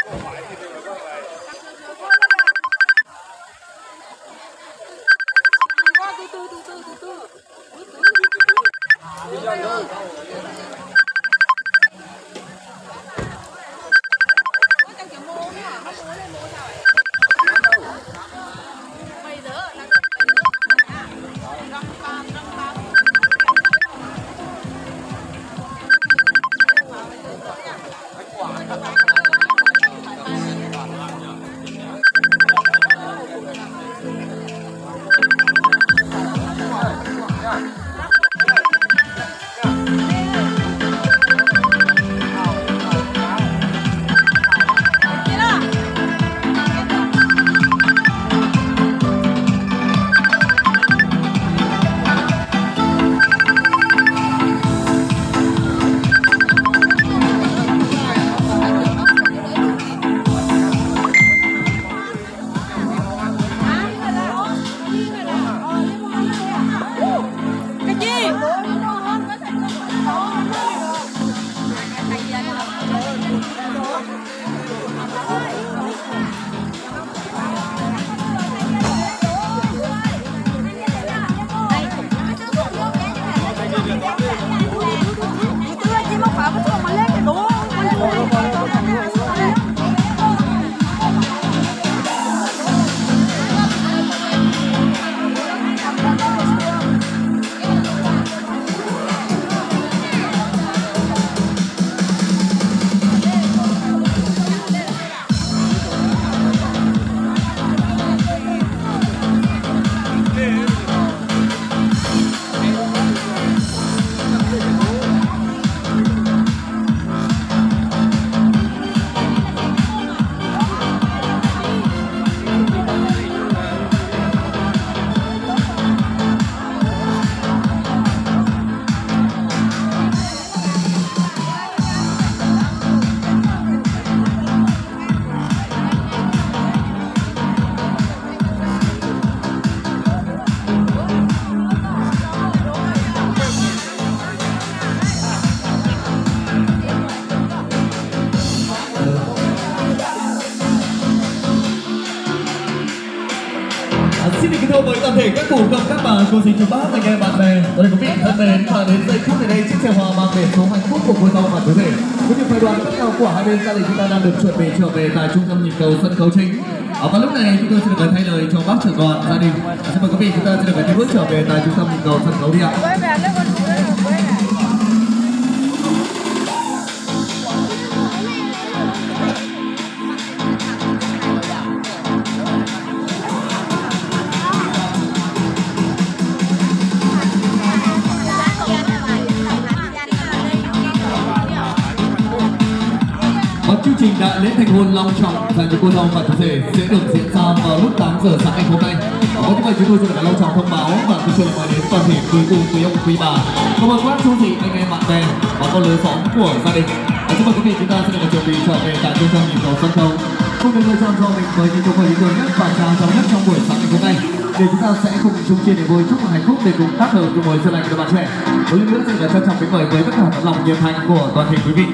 Xin được kính thưa với toàn thể các cụ công các bà cô dì chú bác anh em bạn bè. Đây quý vị thân mến, và đến giây phút này đây chiếc xe hoa mang biển số hạnh phúc của cô dâu và chú rể cũng như phái đoàn cấp cao của hai bên gia đình chúng ta đang được chuẩn bị trở về tại trung tâm nhịp cầu sân khấu chính. Và lúc này chúng tôi xin được thay lời cho bác trưởng đoàn gia đình. Xin mời quý vị chúng ta xin được tiếp bước trở về tại trung tâm nhịp cầu sân khấu đi ạ. Chương trình đại lễ thành hôn long trọng dành cho cô dâu và chú rể sẽ được diễn ra vào lúc 8 giờ sáng ngày hôm nay. Và như vậy chúng tôi xin được long trọng thông báo và kính chào mời đến toàn thể quý cô, quý ông, quý bà, cảm ơn các chú chị, anh em, bạn bè và con lứa xóm của gia đình. Xin mời quý vị chúng ta sẽ được chuẩn bị trở về tại trung tâm nhịp cầu sân khấu. Cùng được lựa chọn cho mình với những câu hỏi ý tưởng nhất và trang trọng nhất trong buổi sáng ngày hôm nay. Để chúng ta sẽ cùng chung chia niềm vui chúc mừng hạnh phúc để cùng tác hợp cùng mời xuân lành của bạn trẻ. Một lần nữa xin được trân trọng kính mời với tất cả tấm lòng nhiệt thành của toàn thể quý vị.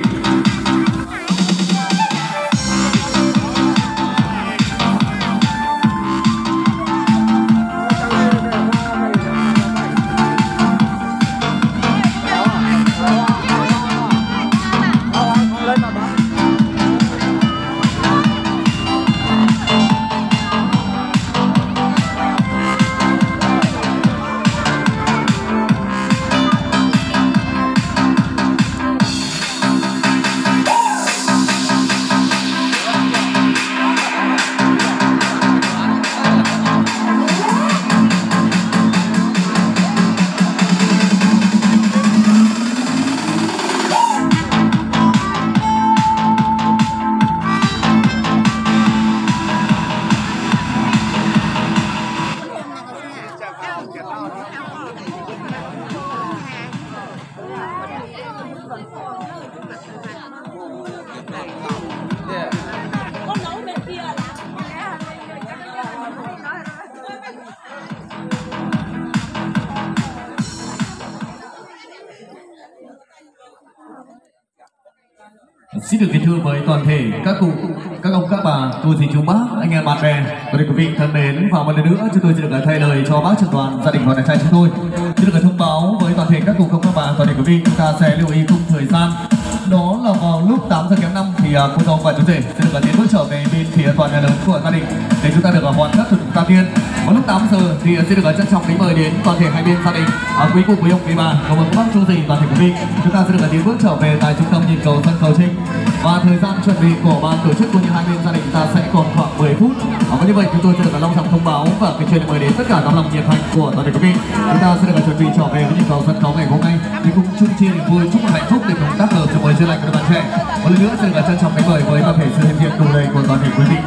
Xin được kính thưa với toàn thể các cụ, các ông, các bà, cô dì chú bác, anh em bạn bè, và quý vị thân mến, và một lần nữa chúng tôi xin được thay lời cho bác trưởng đoàn gia đình và đại trai chúng tôi xin được thông báo với toàn thể các cụ, các bà, toàn thể quý vị chúng ta sẽ lưu ý khung thời gian đó là vào lúc 8 giờ kém 5 thì cô dâu và chú rể sẽ được tiến bước trở về bên phía tòa nhà lớn của gia đình để chúng ta được hoàn tất thủ tục tam niên. Vào lúc 8 giờ thì sẽ được trân trọng kính mời đến toàn thể hai bên gia đình, quý cụ, quý ông, quý bà, cùng với bác chú rể và toàn thể quý vị chúng ta sẽ được tiến bước trở về tại trung tâm nhìn cầu sân cầu Trinh. Và thời gian chuẩn bị của ban tổ chức cũng như hai bên gia đình ta sẽ còn khoảng 10 phút. Và như vậy chúng tôi sẽ được long trọng thông báo và cái chuyện mời đến tất cả tấm lòng nhiệt thành của toàn thể quý vị. Chúng ta sẽ được chuẩn bị trở về với nhịp cầu sân khấu ngày hôm nay để cùng chung chia niềm vui, chúc một hạnh phúc để cùng tác hợp cho mời chữa lành của các bạn trẻ. Một lần nữa sẽ được trân trọng kính mời với toàn thể sự hiện diện cùng đời của toàn thể quý vị.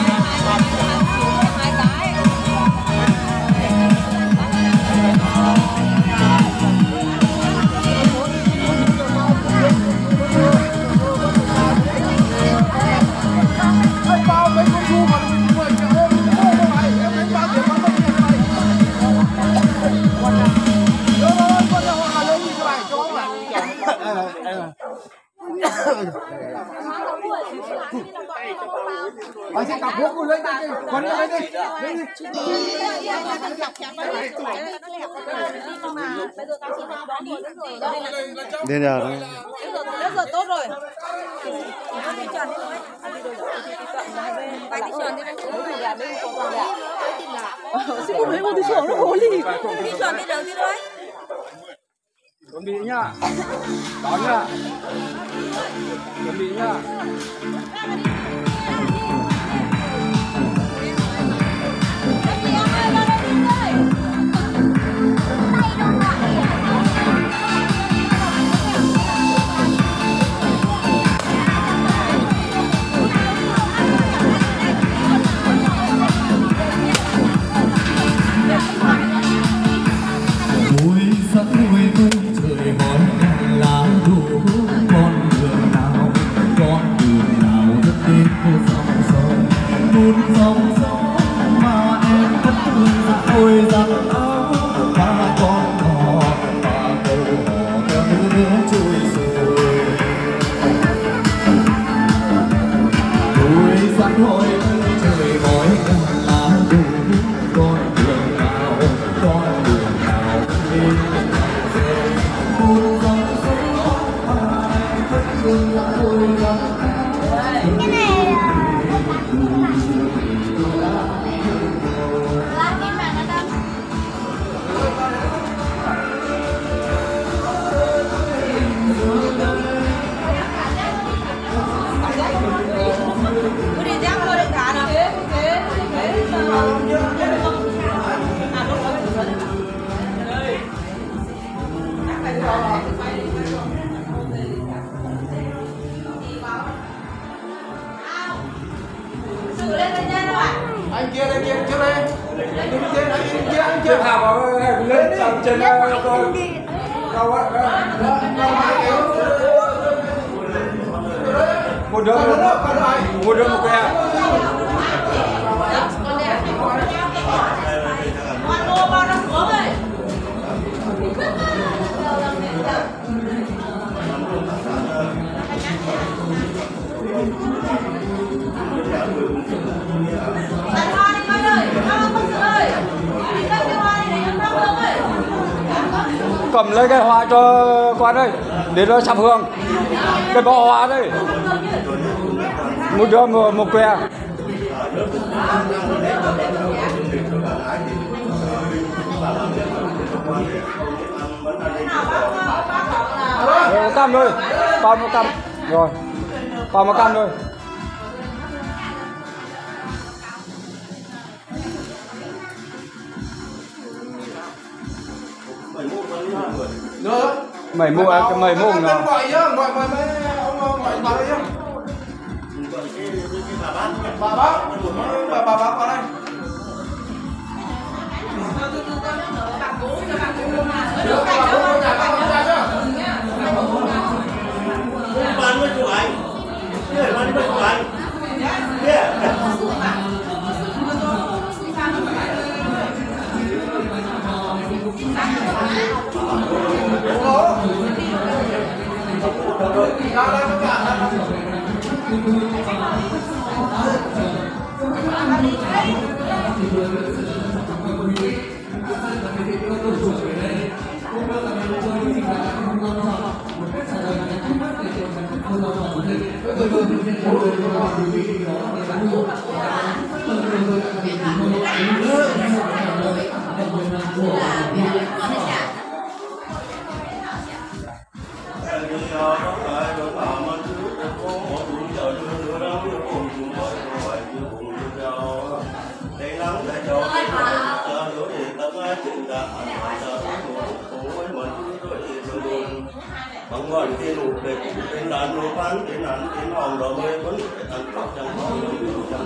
Bà sẽ cặp bố cô lấy đây, con lấy đây. Đến giờ đó. Rất là tốt rồi. Xin cô lấy một tí sổ nó hổ lì. Đi chuẩn đi đâu đi thôi. Chuẩn bị nhá. Đón nhá. Chuẩn bị nhá. Anh kia đây, trước đây. Anh kia. Thả vào lên trên câu á. Một đứa một cái. Cầm lấy cái hoa cho con ơi, để nó sắp hương. Cái bó hoa đây. Một đứa một que. Một cam thôi, còn một cam. Rồi, còn một cam thôi. Được. Mày mua nào? Gọi nhá, gọi mấy ông gọi bà đây nhá. Bà bác vào đây. Được, bà bố nhà con ra chưa? Bạn với chủ anh. Để bạn với chủ anh. Ủa? bằng ngọn tiên lục để tên đàn lục phán tên đàn tên hòn đó mới vẫn ăn cắp trong hòn trong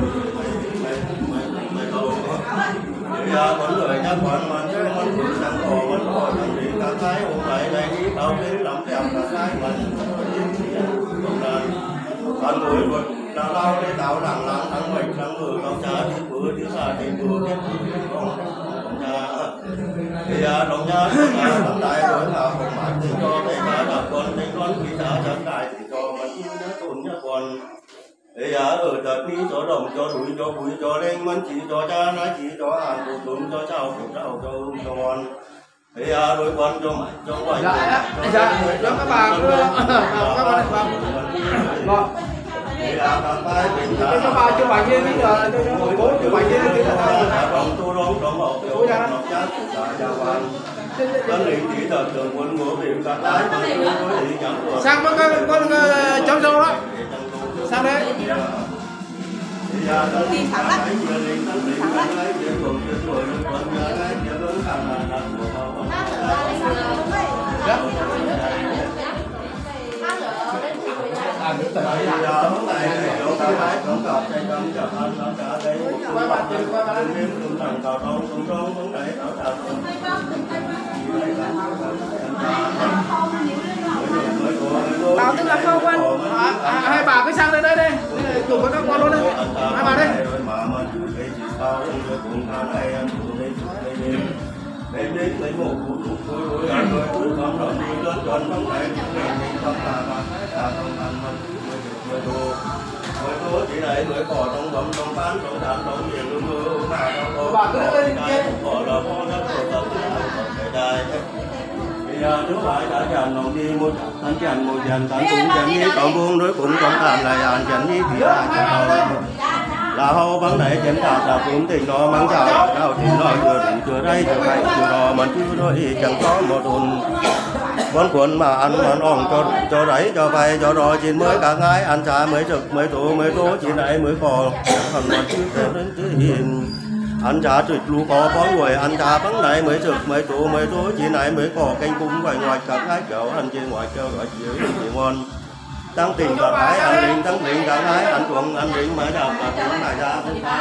mày đâu bây giờ vẫn người nhắc quan mà chơi mình cũng chẳng có mình hỏi mình đi cả cái hôm nay đây đi tao đến làm đẹp cả cái mình còn tuổi vật đã lao để tạo đằng lăng thắng mình thắng người con cha đi bữa đi xa đi bữa tiếp con cha thì đồng nhà chúng đại đối là một mặt thì cho cái cha là con khi cha chẳng đại thì cho mình nhớ tồn nhớ còn thì ở đợt đi cho đồng cho đuổi cho bụi cho lên mình chỉ cho cha nói chỉ cho ăn của tụi cho cháu của cháu cho con thì đối quan cho quay dạ cho các bà các bà chụp ảnh như bây giờ cho bố chụp ảnh như thế là trong tu đón trong một điều nó chắc là gia quan đơn vị chỉ tờ trường quân của viện cả tái sang con trong sâu đó sang đây đi thẳng lắm bảo tức là khâu quan hai bà cứ sang đây đây chụp với các con luôn đây hai bà đây đến lấy một cuối con rồi đi lên con không thể không là không ăn mới đồ chỉ này mới cỏ trong bấm trong bán trong đàn trong miền luôn mưa mà đâu có cỏ là con nó cỏ tận cái đài bây giờ nếu phải đã dàn lòng đi một anh chàng một dàn tán cũng chẳng như còn buông đối cũng còn tạm lại anh chẳng như thì là hầu vấn đề chính là cũng tình nó mang chào nào thì nó chưa đây chưa phải chưa đó mà chưa đôi chẳng có một hồn con cuốn mà ăn ỏng cho đấy cho vay cho đó chín mới cả ngày ăn trà mới trực mới tố chỉ này mới cò còn mà chưa đến chứ hiền ăn trà trực lú có người ăn trà vấn này mới trực mới tố chỉ này mới cò canh cung ngoài ngoài cả cái kiểu ăn trên ngoài kêu gọi dưới thì ngon tăng tình cả gái ăn lính tăng lính cả gái ăn chuồng ăn lính mới đào cả tiếng này ra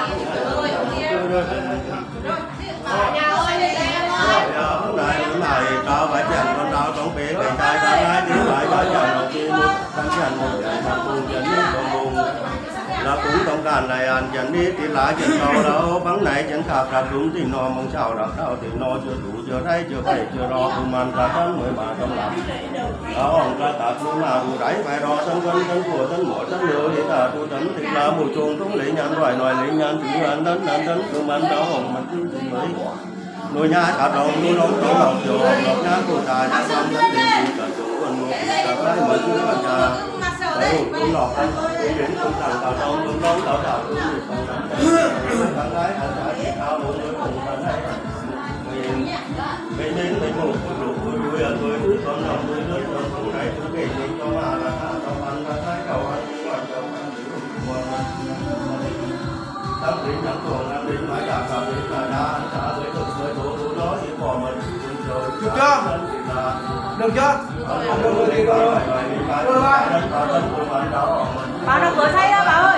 hôm nay tao phải chèn con tao trong bể cảnh trai cả gái tiếng lại cả chèn đầu tiên tăng chèn một chèn thằng cùng chèn đi còn cùng là cũng trong càn này ăn chèn đi thì lá chèn tao đâu bắn này chèn khạc ra đúng thì nó mong sao đào tao thì nó chưa đủ chưa thấy chưa phải chưa đo cùng ăn cả thân mới mà trong lòng đó ông ta tạt luôn mà đủ đáy phải đo sân quân sân của sân mỏ sân lửa thì ta tu tấn thì là mùi chuông cũng lấy nhăn rồi nói lấy nhăn thì ăn đến cùng ăn đó hồng mình cứ thì mới nuôi nhà cả đồng nuôi nóng chỗ lòng chỗ lọc nhà của ta nhà xong đến tiền cả chỗ còn một cả cái mới cứ ở nhà đấy cũng lọc ăn cũng đến cũng thằng cả đồng cũng nóng cả cả cũng được cả cái ăn cả thì cao luôn rồi cũng cả đấy mình đến mình một nuôi ăn nuôi thứ con lòng nuôi nuôi con không này thứ cái gì cho mà là cho ăn ra thái cầu ăn ngoài cầu ăn tăng đến tăng tuồng ăn đến mãi cả cả đến là đa ăn cả với thực với đồ đó thì bỏ mình rồi chụp chưa được chưa được rồi thì rồi Bảo nó vừa thấy đó bảo ơi.